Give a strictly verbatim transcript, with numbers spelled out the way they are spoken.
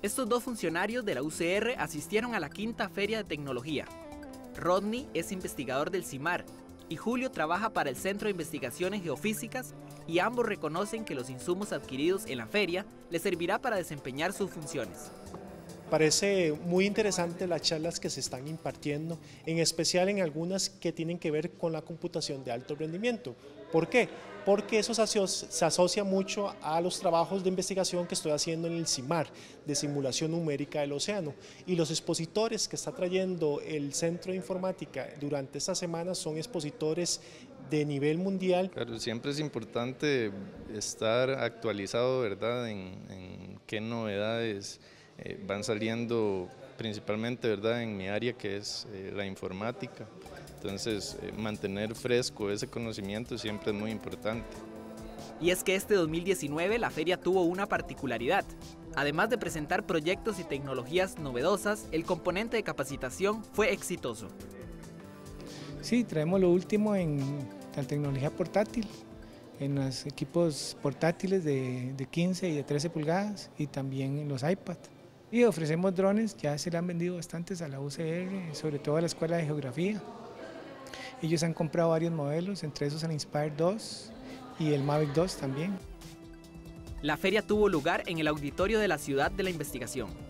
Estos dos funcionarios de la U C R asistieron a la quinta Feria de Tecnología. Rodney es investigador del CIMAR y Julio trabaja para el Centro de Investigaciones Geofísicas, y ambos reconocen que los insumos adquiridos en la feria les servirá para desempeñar sus funciones. Parece muy interesante las charlas que se están impartiendo, en especial en algunas que tienen que ver con la computación de alto rendimiento. ¿Por qué? Porque eso se asocia, se asocia mucho a los trabajos de investigación que estoy haciendo en el CIMAR, de simulación numérica del océano. Y los expositores que está trayendo el Centro de Informática durante esta semana son expositores de nivel mundial. Claro, siempre es importante estar actualizado, ¿verdad?, en, en qué novedades eh, van saliendo, principalmente, ¿verdad?, en mi área, que es eh, la informática. Entonces, eh, mantener fresco ese conocimiento siempre es muy importante. Y es que este dos mil diecinueve la feria tuvo una particularidad. Además de presentar proyectos y tecnologías novedosas, el componente de capacitación fue exitoso. Sí, traemos lo último en la tecnología portátil, en los equipos portátiles de, de quince y de trece pulgadas, y también en los iPad. Y ofrecemos drones, ya se le han vendido bastantes a la U C R, sobre todo a la Escuela de Geografía. Ellos han comprado varios modelos, entre esos el Inspire dos y el Mavic dos también. La feria tuvo lugar en el auditorio de la Ciudad de la Investigación.